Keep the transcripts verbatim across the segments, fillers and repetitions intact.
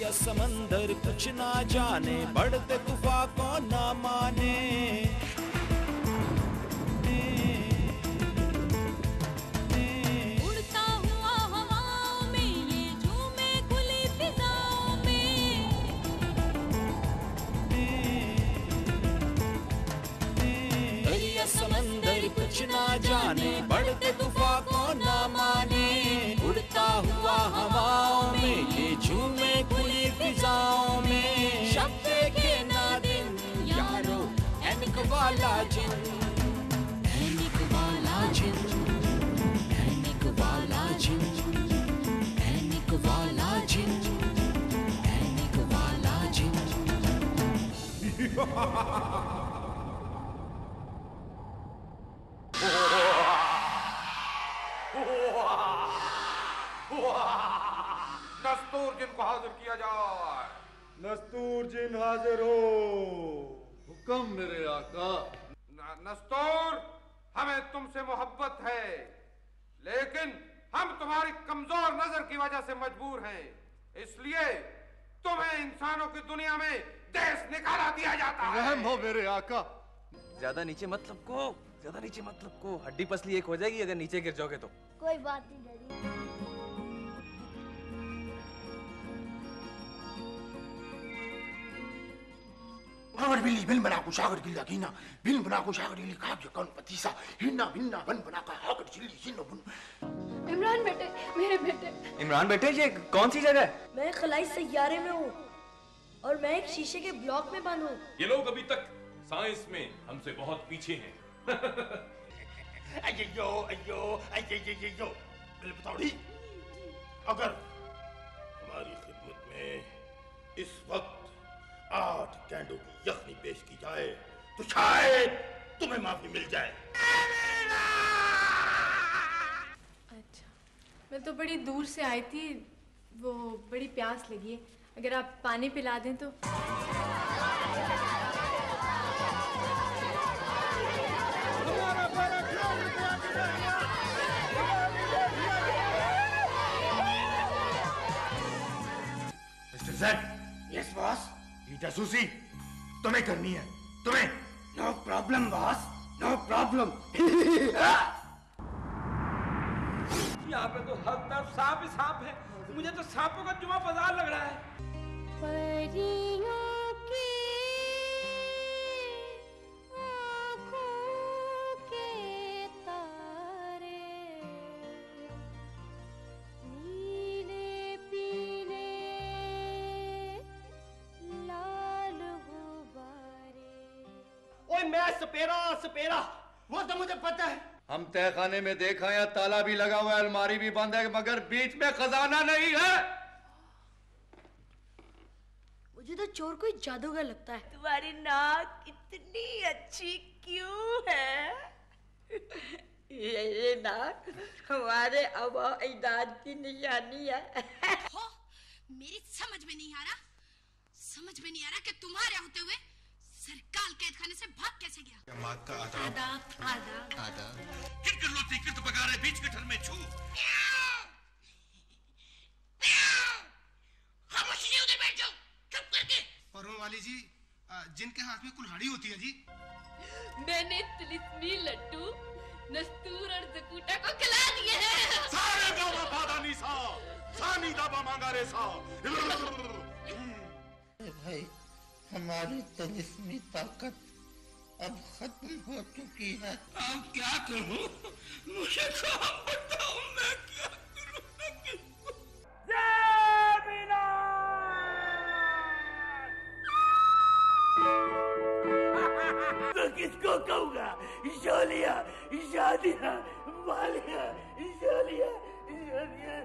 दरिया समंदर कुछ ना जाने, बढ़ते तूफान को ना माने। उड़ता हुआ हवाओं में ये झूमे खुली फिजाओं में। दरिया समंदर कुछ ना जाने, बढ़ते तूफान को ना माने। उड़ता हुआ हवाओं में ये झूमे खुली फिजाओं में। शब्द के ना दिन यारो ऐनिक वाला जिन, ऐनिक वाला जिन, ऐनिक वाला जिन, ऐनिक वाला जिन, ऐनिक वाला जिन। नस्तूर जिन को हाजिर किया जाए। नस्तूर जिन हाजिर हो। हुक्म मेरे आका। न, नस्तूर, हमें तुमसे मोहब्बत है, लेकिन हम तुम्हारी कमजोर नजर की वजह से मजबूर हैं, इसलिए तुम्हें इंसानों की दुनिया में देश निकाला दिया जाता है। रहम हो मेरे आका। ज्यादा नीचे मत लपको, ज्यादा नीचे मत लपको, हड्डी पसली एक हो जाएगी अगर नीचे गिर जाओगे तो। कोई बात नहीं daddy. Agar bili bin bana ko sagar gilla gina, bin bana ko sagar gilla kaab je kan patisa, hinna binna ban bana ka hagar chilli hinna bun. Imran बेटे, मेरे बेटे। इमरान बेटे, ये कौन सी जगह है? मैं खलाई सैयारे में हूँ और मैं एक शीशे के ब्लॉक में बंद हूँ। ये लोग अभी तक साइंस में हमसे बहुत पीछे हैं। अय्यो अय्यो अय्यो बिलबतौड़ी, अगर हमारी खिदमत में इस वक्त आठ कैंडों की यखनी पेश की जाए तो शायद तुम्हें माफी मिल जाए। अच्छा, मैं तो बड़ी दूर से आई थी, वो बड़ी प्यास लगी है, अगर आप पानी पिला दें तो। Mister Z. Yes boss. ये जासूसी तुम्हें करनी है, तुम्हें। No problem boss, no problem. यहाँ पे तो हर तरफ सांप ही सांप है, मुझे तो सांपों का जुआ बाजार लग रहा है। परियों की आँखों के तारे, नीले पीले लाल गुब्बारे। ओए मैं सपेरा सपेरा, वो तो मुझे पता है। हम तहखाने में देखा है, ताला भी लगा हुआ है, अलमारी भी बंद है, मगर बीच में खजाना नहीं है। मुझे तो चोर कोई जादूगर लगता है। तुम्हारी नाक इतनी अच्छी क्यों है? ये, ये नाक हमारे आबा अजदाद की निशानी है। हो, मेरी समझ में नहीं आ रहा, समझ में नहीं आ रहा कि तुम्हारे होते हुए सरकार कैद खाने से भाग कैसे गया। मात का आदाब आदाब आदाब आदाब। किरकिर लोती किरत बगारे बीच गठर में छू। खामोशी से उधर बैठ जाओ, चुप करके। परम वाली जी, जिनके हाथ में कुल्हाड़ी होती है जी। मैंने तिलिस्मी लड्डू नस्तूर और जकूटा को खिला दिए हैं। सारे दावा बादा नीसा, सानी दावा मांगा रे सा। भाई, हमारी तिलिस्मी ताकत अब खत्म हो चुकी है। अब क्या करूं? मुझे कहाँ बताऊं मैं क्या करूं? तो किसको कहूँगा? शोलिया, शादिया, वालिया, शोलिया, शोलिया,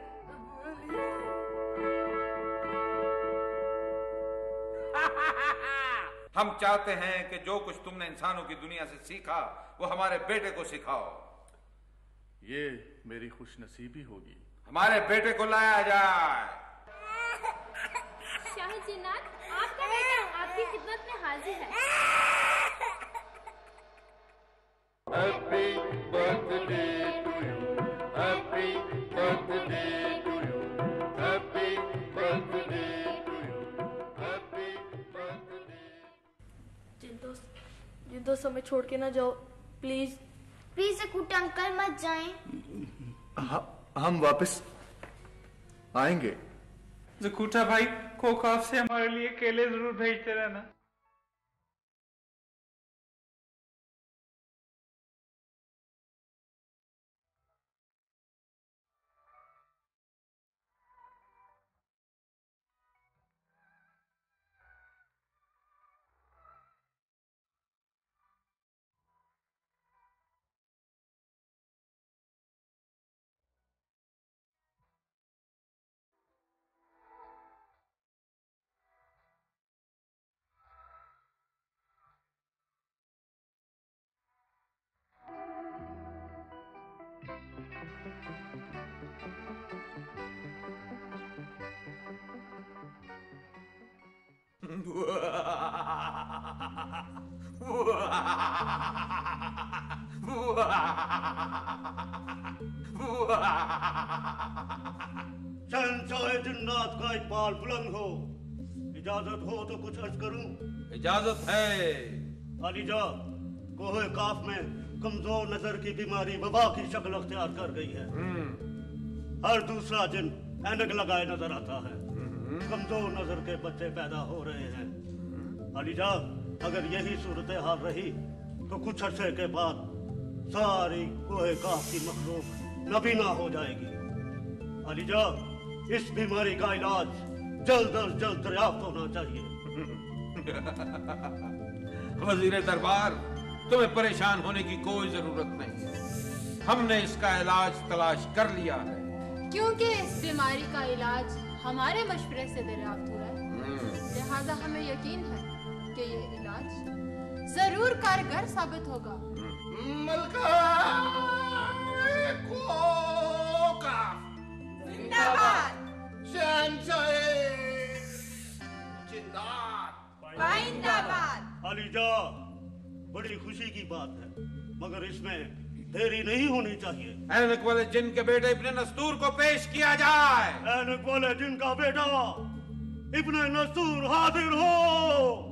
हम चाहते हैं कि जो कुछ तुमने इंसानों की दुनिया से सीखा वो हमारे बेटे को सिखाओ। ये मेरी खुशनसीबी होगी। हमारे बेटे को लाया जाए। शाह जिन्नात, आपका बेटा आपकी खिदमत में हाजिर है। Happy birthday to you, happy birthday to you, happy birthday to you, दोस्त हमें छोड़ के ना जाओ प्लीज। प्लीज जकूटा अंकल मत जाएं। हाँ, हम वापस आएंगे। जकूटा भाई कोकाफ से हमारे लिए केले जरूर भेजते रहना। शहंशाह जिन्नात का इकबाल बुलंद हो। इजाजत हो तो कुछ अर्ज करूं? इजाजत है। अलीजा, कोहे काफ में कमजोर नजर की बीमारी वबा की शक्ल अख्तियार कर गई है। हर दूसरा जिन ऐनक लगाए नजर आता है। कमजोर नजर के बच्चे पैदा हो रहे हैं। अलीजा, अगर यही सूरत हाल रही तो कुछ अरसे के बाद सारी कोहे काफ की मखलूक नबीना हो जाएगी। अलीजा, इस बीमारी का इलाज जल्द अज जल्द दरियाफ्त होना चाहिए। वजीर दरबार, तुम्हें परेशान होने की कोई जरूरत नहीं है। हमने इसका इलाज तलाश कर लिया है। क्योंकि इस बीमारी का इलाज हमारे मशवरे से दरियाफ्त हुआ है, लिहाजा हमें यकीन है कि ये इलाज जरूर कारगर साबित होगा। मलका जिंदाबाद। शहंशाह जिंदाबाद। अलीजा, बड़ी खुशी की बात है, मगर इसमें देरी नहीं होनी चाहिए। ऐनक वाले जिन के बेटे इब्ने नस्तूर को पेश किया जाए। ऐनक वाले जिन का बेटा इब्ने नस्तूर हाजिर हो।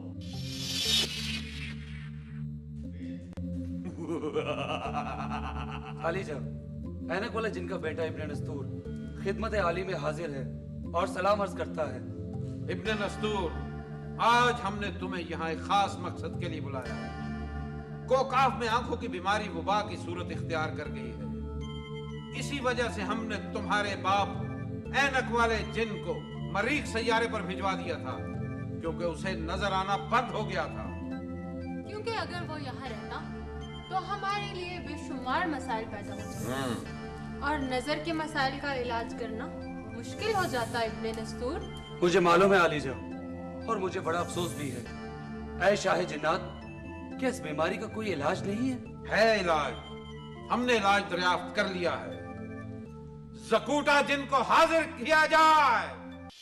अलीजा, ऐनक वाले जिनका बेटा इब्ने नस्तूर खिदमत आली में हाजिर है और सलाम अर्ज करता है। इब्ने नस्तूर, आज हमने तुम्हें यहाँ एक खास मकसद के लिए बुलाया है। कोकाफ में आंखों की बीमारी वबा की सूरत इख्तियार कर गई है। इसी वजह से हमने तुम्हारे बाप ऐनक वाले जिन को मरीख सैयारे पर भिजवा दिया था, क्योंकि उसे नजर आना बंद हो गया था। क्योंकि अगर वो यहाँ रहता तो हमारे लिए बेशुमार मसाइल पैदा हो जाते और नजर के मसाइल का इलाज करना मुश्किल हो जाता। इब्ने नस्तूर, मुझे मालूम है अलीजा, और मुझे बड़ा अफसोस भी है। ऐ शाह जिन्नात, क्या इस बीमारी का कोई इलाज नहीं है? है इलाज। हमने इलाज दरियाफ्त कर लिया है। जकूटा जिन को हाजिर किया जाए।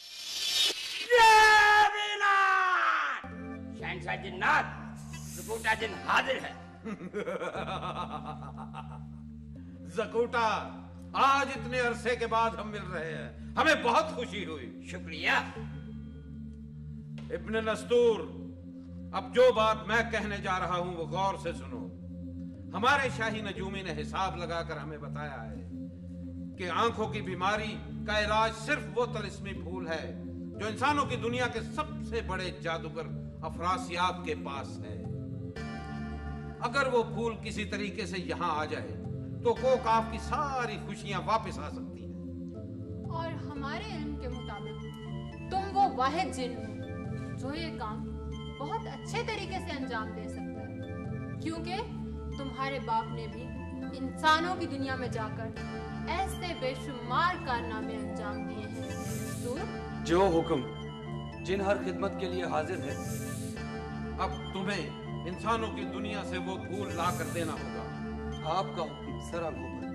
शहंशाह जिन्नात, जकूटा जिन हाजिर है। जकूटा, आज इतने अरसे के बाद हम मिल रहे हैं, हमें बहुत खुशी हुई। शुक्रिया। इब्ने नस्तूर, अब जो बात मैं कहने जा रहा हूं वो गौर से सुनो। हमारे शाही नजूमी ने हिसाब लगाकर हमें बताया है कि आंखों की बीमारी का इलाज सिर्फ वो तलिस्मी फूल है जो इंसानों की दुनिया के सबसे बड़े जादूगर अफरासियाब के पास है। अगर वो फूल किसी तरीके से यहाँ आ जाए तो कोकाफ की सारी खुशियां वापस आ सकती हैं। और हमारे इल्म के मुताबिक तुम वो वाहिद जिन हो जो ये काम बहुत अच्छे तरीके से अंजाम दे सकता है, क्योंकि तुम्हारे बाप ने भी इंसानों की दुनिया में जाकर ऐसे बेशुमार कारनामे अंजाम दिए हैं। तो जो हुक्म, जिन हर खिदमत के लिए हाजिर है। अब तुम्हें इंसानों की दुनिया से वो फूल ला कर देना होगा। आपका हुक्म सर आंखों पर।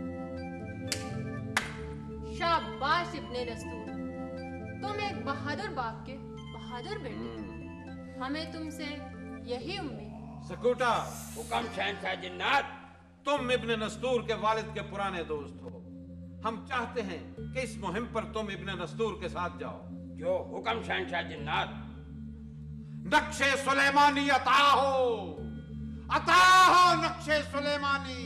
शाबाश इब्ने नस्तूर, तुम एक बहादुर बाप के बहादुर बेटे। हमें तुमसे यही उम्मीद। सकूटा, हुक्म शहंशाह जिन्नात। तुम इब्ने नस्तूर के वालिद के पुराने दोस्त हो। हम चाहते हैं कि इस मुहिम पर तुम इब्ने नस्तूर के साथ जाओ। जो हुक्म शहंशाह जिन्नात। नक्शे सुलेमानी अता हो। अता हो नक्शे सुलेमानी।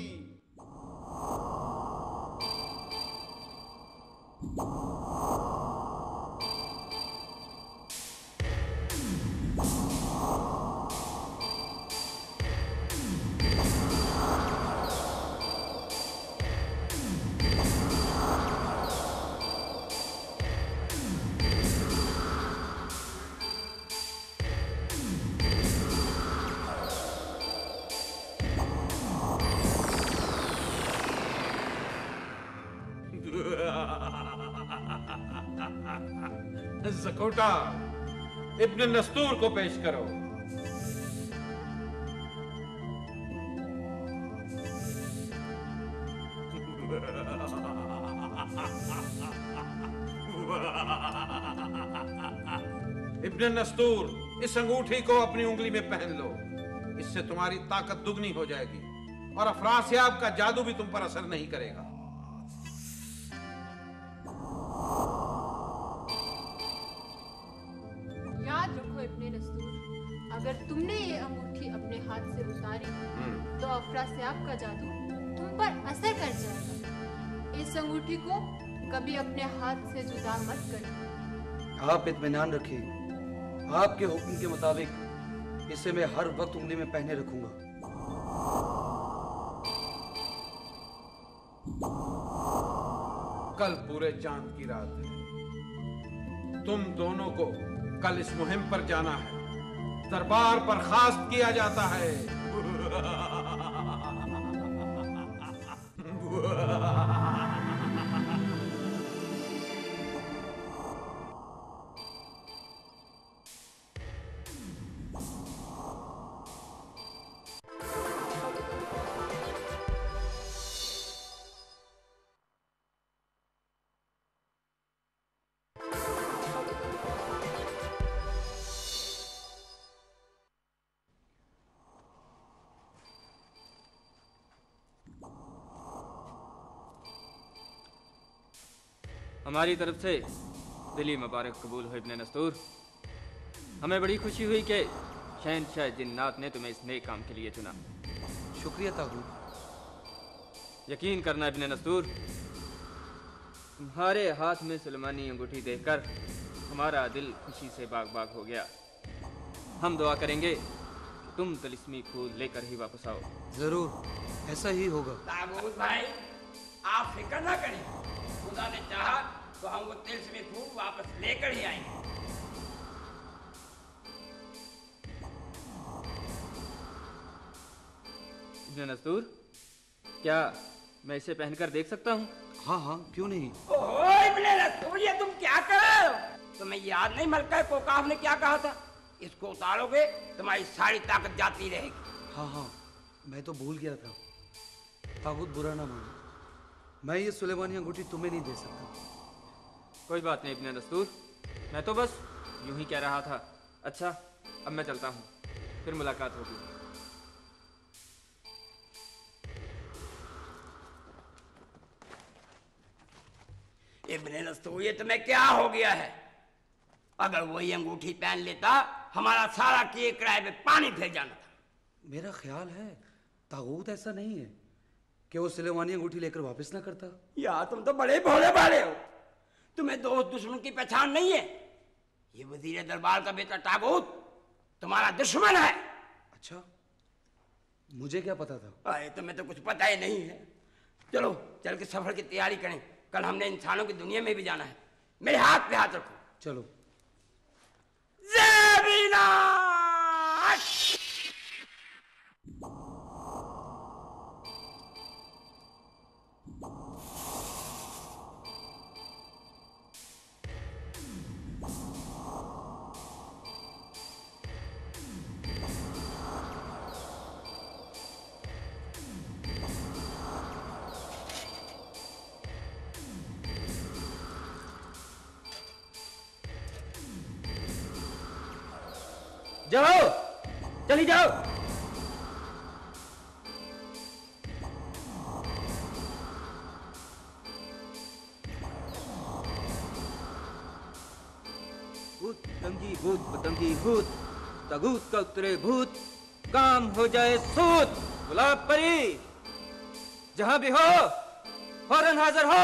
ज़कूटा, इब्न नस्तूर को पेश करो। इब्न नस्तूर, इस अंगूठी को अपनी उंगली में पहन लो। इससे तुम्हारी ताकत दुगनी हो जाएगी और अफरासियाब का जादू भी तुम पर असर नहीं करेगा। याद रखो इब्ने नस्तूर, अगर तुमने ये अंगूठी अपने हाथ से उतारी तो अफरासियाब का जादू तुम पर असर कर जाएगा। इस अंगूठी को कभी अपने हाथ से जुदा मत करना। आप इत्मीनान रखिए, आपके हुक्म के मुताबिक इसे मैं हर वक्त उंगली में पहने रखूंगा। कल पूरे चांद की रात है। तुम दोनों को कल इस मुहिम पर जाना है। दरबार पर खास किया जाता है। हमारी तरफ से दिली मुबारक कबूल हो इब्ने नस्तूर। हमें बड़ी खुशी हुई कि शहनशाह जिन्नात ने तुम्हें इस नए काम के लिए चुना। शुक्रिया ताबूत। यकीन करना इब्ने नस्तूर, तुम्हारे हाथ में सुलेमानी अंगूठी देखकर हमारा दिल खुशी से बाग बाग हो गया। हम दुआ करेंगे तुम तिलिस्मी फूल लेकर ही वापस आओ। जरूर, ऐसा ही होगा। ताबूत भाई, आप फिक्र ना करें। खुदा ने चाहा तो हम वो तिलिस्मी फूल वापस लेकर ही आएंगे। इब्ने नस्तूर, क्या मैं इसे पहनकर देख सकता हूँ? हाँ हाँ, क्यों नहीं। ओहो इब्ने नस्तूर, ये तुम क्या कर रहे हो? तुम्हें याद नहीं मलका कोकाफ ने क्या कहा था? इसको उतारोगे तुम्हारी सारी ताकत जाती रहेगी। हाँ हाँ, मैं तो भूल गया था। ताबूत बुरा ना मानो, मैं ये सुलेमानी अंगूठी तुम्हें नहीं दे सकता। कोई बात नहीं इब्ने नस्तूर, मैं तो बस यूं ही कह रहा था। अच्छा, अब मैं चलता हूँ, फिर मुलाकात होगी। इब्ने नस्तूर, ये तुम्हें क्या हो गया है? अगर वही अंगूठी पहन लेता, हमारा सारा किए किराए में पानी फेंक जाना था। मेरा ख्याल है ताबूत ऐसा नहीं है कि वो सुलेमानी अंगूठी लेकर वापस ना करता। यार तुम तो बड़े भोले भाले हो। तुम्हें दोस्त दुश्मन की पहचान नहीं है। ये वजीर दरबार का बेटा ताबूत तुम्हारा दुश्मन है। अच्छा, मुझे क्या पता था? अरे तुम्हें तो कुछ पता ही नहीं है। चलो चल के सफर की तैयारी करें। कल हमने इंसानों की दुनिया में भी जाना है। मेरे हाथ पे हाथ रखो। चलो। ज़बीना! जाओ, चली जाओ। भूत पतंगी भूत पतंगी भूत, तागूत का उतरे भूत, काम हो जाए सूद। गुलाब परी, जहां भी हो फौरन हाजिर हो।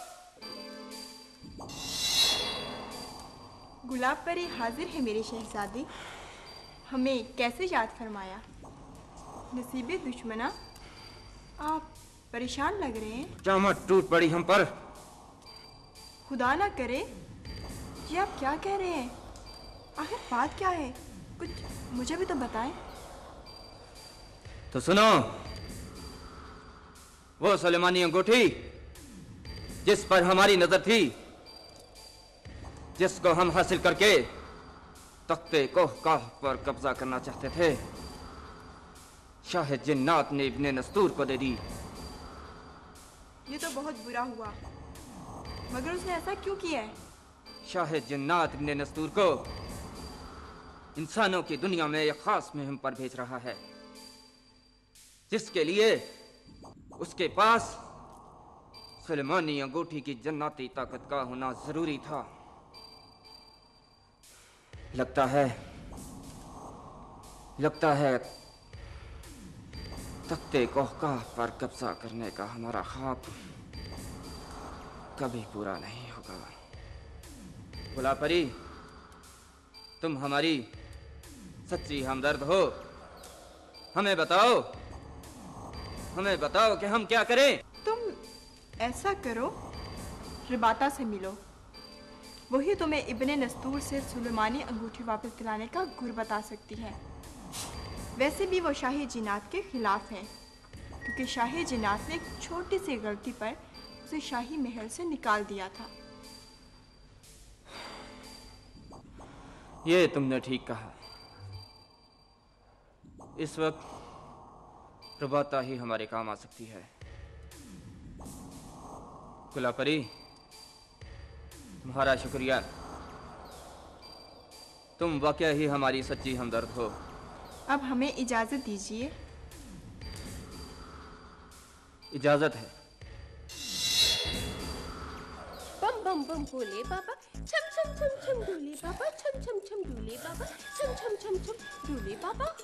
गुलाब परी हाजिर है मेरी शहजादी। हमें कैसे याद फरमाया? नसीबे दुश्मना, आप परेशान लग रहे हैं। जामत टूट पड़ी हम पर। खुदा ना करे। जी आप क्या कह रहे हैं? आखिर बात क्या है? कुछ मुझे भी तो बताएं। तो सुनो, वो सुलेमानी अंगूठी जिस पर हमारी नजर थी, जिसको हम हासिल करके तख्ते कोहकाफ पर कब्जा करना चाहते थे, शाह जिन्नात ने इब्ने नस्तूर को दे दी। ये तो बहुत बुरा हुआ, मगर उसने ऐसा क्यों किया है? शाह जिन्नात इब्ने नस्तूर को इंसानों की दुनिया में एक खास मुहिम पर भेज रहा है, जिसके लिए उसके पास सुलेमानी अंगूठी की जन्नती ताकत का होना जरूरी था। लगता है लगता है तख्ते कोहकाफ पर कब्जा करने का हमारा ख्वाब कभी पूरा नहीं होगा। गुलाब परी, तुम हमारी सच्ची हमदर्द हो। हमें बताओ हमें बताओ कि हम क्या करें। तुम ऐसा करो, रिबाता से मिलो। वही तुम्हें इब्ने नस्तूर से सुलेमानी अंगूठी वापस दिलाने का गुर बता सकती है। वैसे भी वो शाही जिन्नात के खिलाफ है, क्योंकि शाही जिन्नात ने एक छोटी सी गलती पर उसे शाही महल से निकाल दिया था। ये तुमने ठीक कहा। इस वक्त प्रभाता ही हमारे काम आ सकती है। गुलाब परी, तुम्हारा शुक्रिया। तुम वाकई ही हमारी सच्ची हमदर्द हो। अब हमें इजाजत दीजिए। इजाजत है। बम बम बम बोले बाबा, छम छम छम छम डोले बाबा, छम छम छम डोले बाबा, छम छम छम छम डोले बाबा।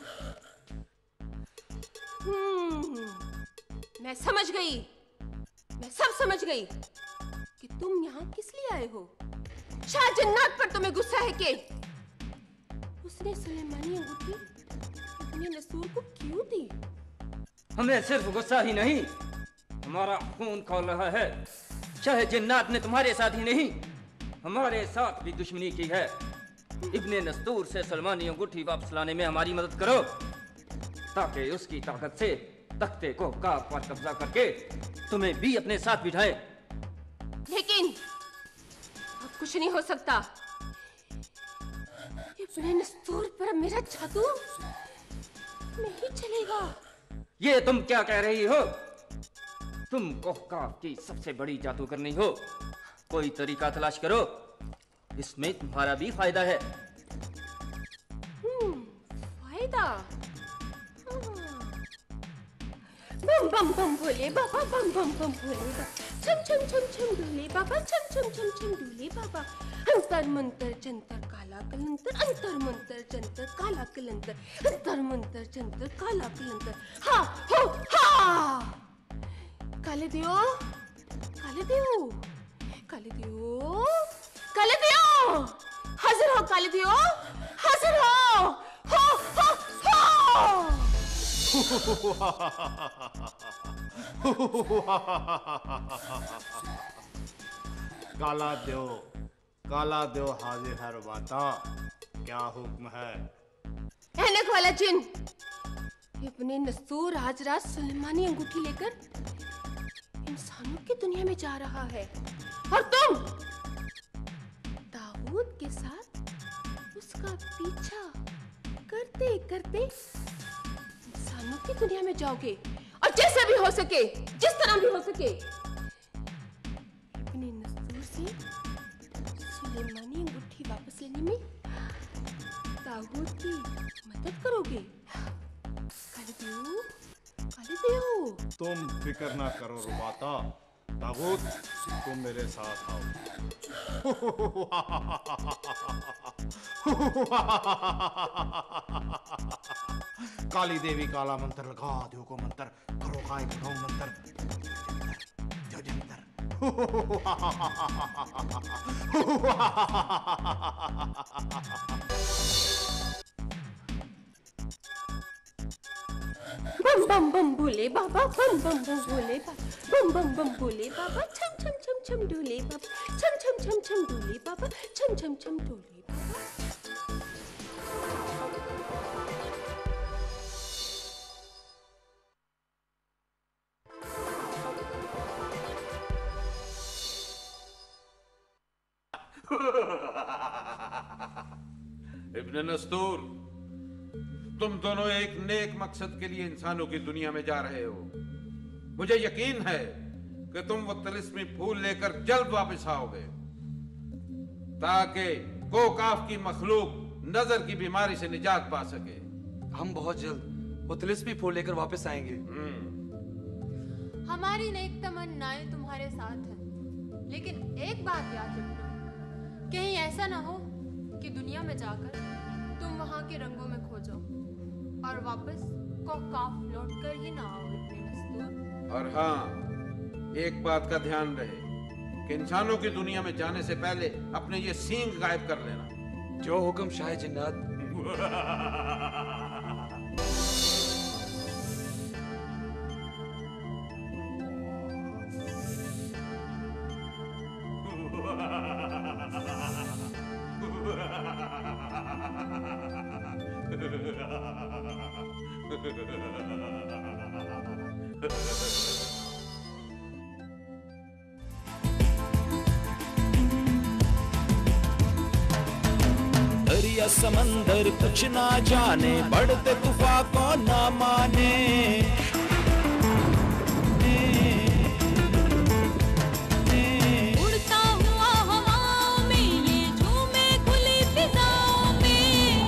हम्म, मैं समझ गई, मैं सब समझ गई कि तुम यहाँ किस लिए आए हो। शाह जन्नत पर तुम्हें गुस्सा है कि उसने सुलेमानी अंगूठी इब्ने नस्तूर को क्यों दी? हमें सिर्फ गुस्सा ही नहीं, हमारा खून खौल रहा है। शाह जिन्नात ने तुम्हारे साथ ही नहीं, हमारे साथ भी दुश्मनी की है। इब्ने नस्तूर से सुलेमानी अंगूठी वापस लाने में हमारी मदद करो, ताकि उसकी ताकत से तख्ते को काफ पर कब्जा करके तुम्हें भी अपने साथ बिठाए। लेकिन अब कुछ नहीं हो सकता। इब्ने नस्तूर पर मेरा जादू नहीं चलेगा। ये तुम क्या कह रही हो? तुम कोहकाफ की सबसे बड़ी जादूगरनी हो। कोई तरीका तलाश करो, इसमें तुम्हारा भी फायदा है। हम्म, फायदा? बम बम बम बोले बाबा, बम बम बम बोले बाबा, छम छम छम छम डोले बाबा, छम छम छम छम डोले बाबा। अंतर मंतर जंतर काला कलंतर, अंतर मंतर जंतर काला कलंतर, अंतर मंतर जंतर काला कलंतर। हा हो हा। काले दियो, काले दियो, काले दियो, काले दियो, हाजिर हो काले दियो, हाजिर हो, हो हो हो। काला देव, काला देव हाजिर है रुबाता। क्या हुक्म है? ऐनक वाला जिन इब्ने नस्तूर आज रात सुलेमानी अंगूठी लेकर इंसानों की दुनिया में जा रहा है, और तुम दाऊद के साथ उसका पीछा करते करते इंसानों की दुनिया में जाओगे, और जैसे भी हो सके, जिस तरह भी हो सके, इब्ने नस्तूर से सुलेमानी अंगूठी वापस लेने में दाऊद की मदद करोगे। तुम फिक्र ना करो रुबाता, दाऊद तुम मेरे साथ आओ। काली देवी काला मंत्र लगा दो को मंत्र करो काय करो मंत्र जो जंतर बम बम बम भोले बाबा बम बम बम भोले बाबा बम बम बम भोले बाबा छम छम छम छम डोले बाबा छम छम छम छम डोले बाबा छम छम छम डोले बाबा। इब्न नस्तूर, तुम दोनों एक नेक मकसद के लिए इंसानों की दुनिया में जा रहे हो। मुझे यकीन है कि तुम वो तिलिस्मी फूल लेकर जल्द वापस आओगे ताकि कोकाफ की मखलूक नजर की बीमारी से निजात पा सके। हम बहुत जल्द वो तिलिस्मी फूल लेकर वापस आएंगे। हमारी नेक तमन्नाएं तुम्हारे साथ हैं, लेकिन एक बात याद रखना, कहीं ऐसा ना हो कि दुनिया में जाकर तुम वहां के रंगों में खो जाओ और वापस कोकाफ लौट कर ही ना आओ इब्ने नस्तूर। और हाँ, एक बात का ध्यान रहे कि इंसानों की दुनिया में जाने से पहले अपने ये सींग गायब कर लेना। जो हुक्म शाह जिन्नात। दरिया समंदर कुछ ना जाने, बढ़ते तूफान को ना माने। उड़ता हुआ हवाओं में ये झूमे खुली फिजाओं में।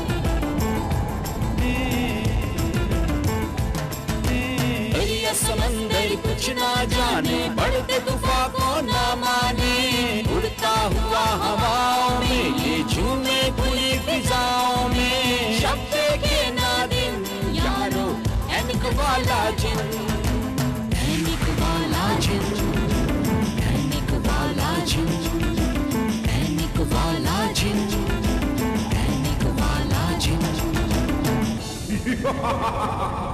दरिया समंदर कुछ ना जाने, बढ़ते तूफान को ना माने। उड़ता हुआ हवाओं में ये झूमे खुली फिजाओं में। शब्द के नादिम यारो ऐनिक वाला जिन, ऐनिक वाला जिन, ऐनिक वाला जिन, ऐनिक वाला जिन, ऐनिक वाला जिन।